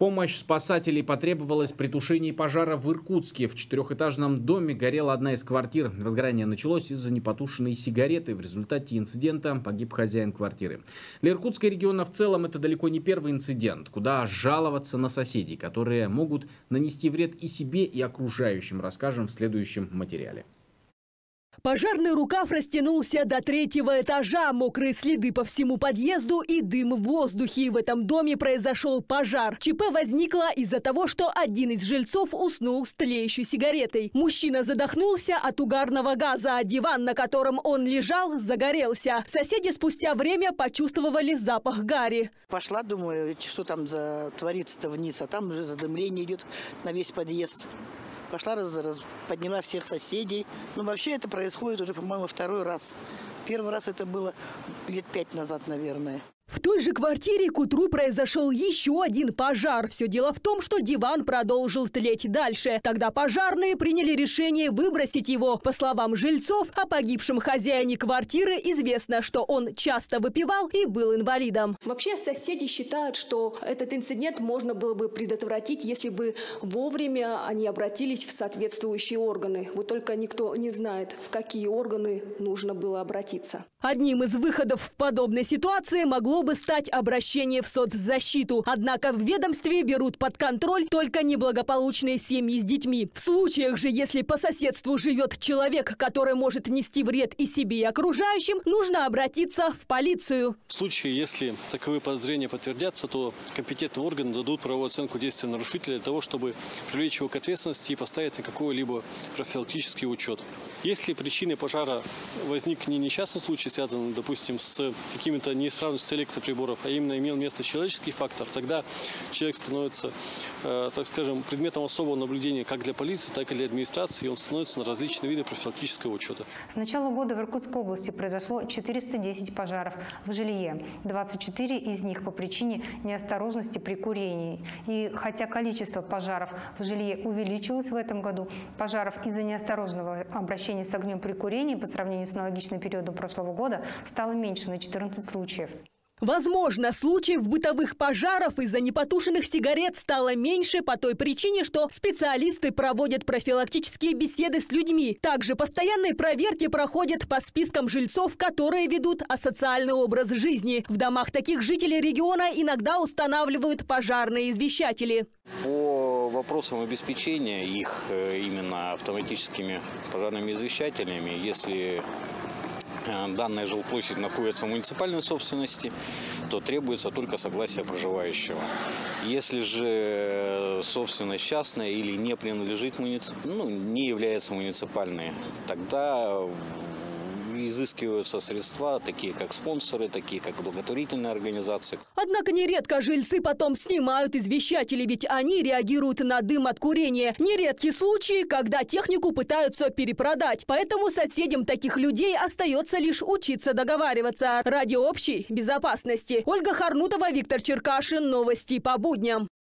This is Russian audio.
Помощь спасателей потребовалась при тушении пожара в Иркутске. В 4-этажном доме горела одна из квартир. Возгорание началось из-за непотушенной сигареты. В результате инцидента погиб хозяин квартиры. Для Иркутска и региона в целом это далеко не первый инцидент. Куда жаловаться на соседей, которые могут нанести вред и себе, и окружающим, расскажем в следующем материале. Пожарный рукав растянулся до 3-го этажа. Мокрые следы по всему подъезду и дым в воздухе. В этом доме произошел пожар. ЧП возникло из-за того, что один из жильцов уснул с тлеющей сигаретой. Мужчина задохнулся от угарного газа, а диван, на котором он лежал, загорелся. Соседи спустя время почувствовали запах гари. Пошла, думаю, что там творится-то вниз, а там уже задымление идет на весь подъезд. Пошла, подняла всех соседей. Ну, вообще это происходит уже, по-моему, второй раз. Первый раз это было лет 5 назад, наверное. В той же квартире к утру произошел еще один пожар. Все дело в том, что диван продолжил тлеть дальше. Тогда пожарные приняли решение выбросить его. По словам жильцов, о погибшем хозяине квартиры известно, что он часто выпивал и был инвалидом. Вообще соседи считают, что этот инцидент можно было бы предотвратить, если бы вовремя они обратились в соответствующие органы. Вот только никто не знает, в какие органы нужно было обратиться. Одним из выходов в подобной ситуации могло бы стать обращение в соцзащиту. Однако в ведомстве берут под контроль только неблагополучные семьи с детьми. В случаях же, если по соседству живет человек, который может нести вред и себе, и окружающим, нужно обратиться в полицию. В случае, если таковые подозрения подтвердятся, то компетентные органы дадут правовую оценку действия нарушителя для того, чтобы привлечь его к ответственности и поставить на какой-либо профилактический учет. Если причиной пожара возник не несчастный случай, связанный, допустим, с какими-то неисправностями электроприборов, а именно имел место человеческий фактор, тогда человек становится, так скажем, предметом особого наблюдения как для полиции, так и для администрации, и он становится на различные виды профилактического учета. С начала года в Иркутской области произошло 410 пожаров в жилье. 24 из них по причине неосторожности при курении. И хотя количество пожаров в жилье увеличилось в этом году, пожаров из-за неосторожного обращения с огнем при курении по сравнению с аналогичным периодом прошлого года стало меньше на 14 случаев. Возможно, случаев бытовых пожаров из-за непотушенных сигарет стало меньше по той причине, что специалисты проводят профилактические беседы с людьми. Также постоянные проверки проходят по спискам жильцов, которые ведут асоциальный образ жизни. В домах таких жителей региона иногда устанавливают пожарные извещатели. По вопросам обеспечения их именно автоматическими пожарными извещателями, если данная жилплощадь находится в муниципальной собственности, то требуется только согласие проживающего. Если же собственность частная или не принадлежит не является муниципальной, тогда изыскиваются средства, такие как спонсоры, такие как благотворительные организации. Однако нередко жильцы потом снимают извещатели, ведь они реагируют на дым от курения. Нередки случаи, когда технику пытаются перепродать. Поэтому соседям таких людей остается лишь учиться договариваться ради общей безопасности. Ольга Харнутова, Виктор Черкашин. Новости по будням.